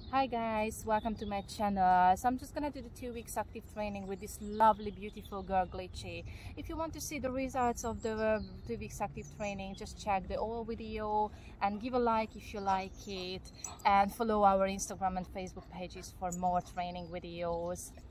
Hi guys, welcome to my channel. So I'm just gonna do the 2 weeks active training with this lovely beautiful girl Glitchy. If you want to see the results of the 2 weeks active training, just check the old video and give a like if you like it, and follow our Instagram and Facebook pages for more training videos.